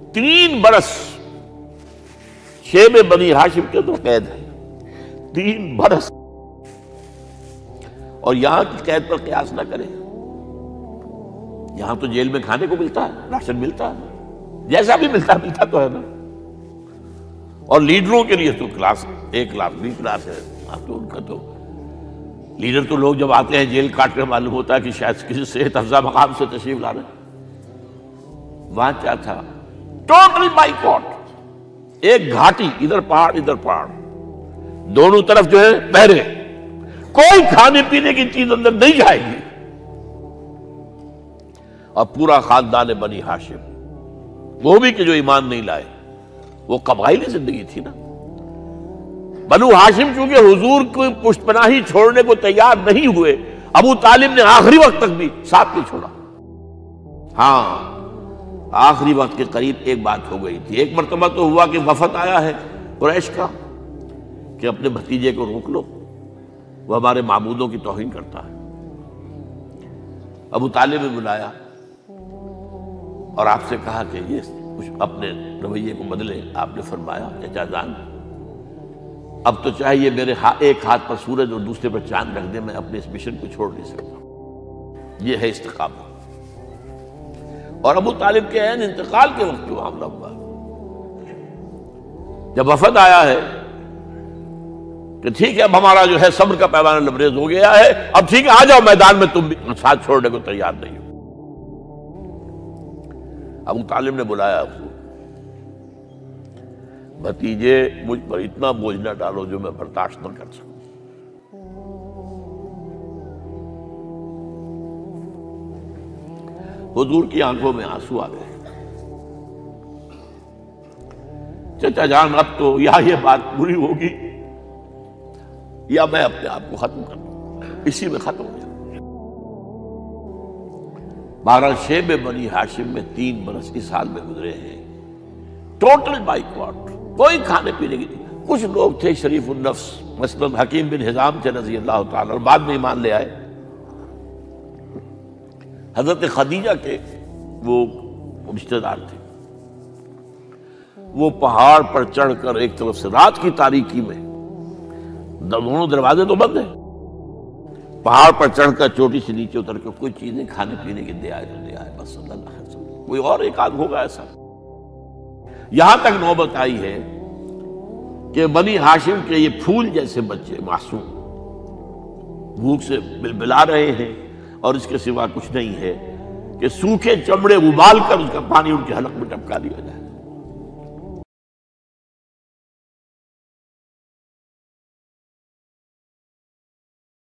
3 برس شیب بنی ہاشم کے اندر قید ہے، 3 برس، اور یہاں کی قید پر قیاس نہ کریں۔ یہاں تو جیل میں کھانے کو ملتا ہے، راشن ملتا ہے، جیسا بھی ملتا تو ہے نا، اور لیڈروں کے لیے تو class A class B class ہے۔ آپ تو ان کا تو لیڈر تو لوگ جب آتے ہیں جیل کاٹ کر معلوم ہوتا ہے کہ شاید کسی صحت افزا مقام سے تشریف لا رہے ہیں۔ وہاں کیا تھا؟ ٹوٹل بائیکاٹ، ایک گھاٹی، ادھر پہاڑ ادھر پہاڑ، دونوں طرف جو ہے پہرے، کوئی کھانے پینے کی چیز اندر نہیں جائے گی، اور پورا خاندان بنی ہاشم، وہ بھی کہ جو ایمان نہیں لائے، وہ قبائلی زندگی تھی نا۔ بنو ہاشم چونکہ حضور کو پشت پناہی چھوڑنے کو تیار نہیں ہوئے، ابو طالب نے آخری وقت تک بھی ساتھ نہیں چھوڑا۔ ہاں آخری وقت کے قریب ایک بات ہو گئی تھی، ایک مرتبہ تو ہوا کہ وفد آیا ہے قریش کا کہ اپنے بھتیجے کو روک لو، وہ ہمارے معبودوں کی توہین کرتا ہے۔ ابو طالب نے بلایا اور آپ سے کہا کہ یہ کچھ اپنے رویے کو بدلے۔ آپ نے فرمایا چچا جان، اب تو چاہیے میرے ایک ہاتھ پر سورج اور دوسرے پر چاند رکھ دے، میں اپنے اس مشن کو چھوڑ نہیں سکتا۔ یہ ہے استقامت۔ اور ابو طالب کے عین انتقال کے وقت جو معاملہ ہوا، جب وفد آیا ہے کہ ٹھیک ہے اب ہمارا جو ہے صبر کا پیمانہ لبریز ہو گیا ہے، اب ٹھیک ہے آ جاؤ میدان میں، تم بھی ساتھ چھوڑنے کو تیار نہیں ہو۔ ابو طالب نے بلایا اس کو، بھتیجے مجھ پر اتنا بوجھ نہ ڈالو جو میں برداشت نہ کر سکوں۔ حضور کی آنکھوں میں آنسو آ گئے۔ چچا جان اب تو یا یہ بات پوری ہوگی یا میں اپنے آپ کو ختم کر دوں، اسی میں ختم ہو جاؤں۔ بہرحال شیب بنی ہاشم میں 3 برس اس حال میں گزرے ہیں، ٹوٹل بائیکاٹ، کوئی کھانے پینے کی نہیں۔ کچھ لوگ تھے شریف النفس، مثلا حکیم بن حزام تھے رضی اللہ تعالیٰ، اور بعد میں ایمان لے آئے۔ حضرت خدیجہ کے وہ رشتہ دار تھے، وہ پہاڑ پر چڑھ کر ایک طرف سے رات کی تاریکی میں، دونوں دروازے تو بند ہیں، پہاڑ پر چڑھ کر چوٹی سے نیچے اتر کر کوئی چیزیں کھانے پینے کی دے آئے تو دے آئے، بس صلی اللہ علیہ وسلم۔ کوئی اور ایک آدھ ہوگا ایسا۔ یہاں تک نوبت آئی ہے کہ بنی ہاشم کے یہ پھول جیسے بچے معصوم بھوک سے بلبلا رہے ہیں، اور اس کے سوا کچھ نہیں ہے کہ سوکھے چمڑے ابال کر اس کا پانی ان کے حلق میں ٹپکا دیا جائے۔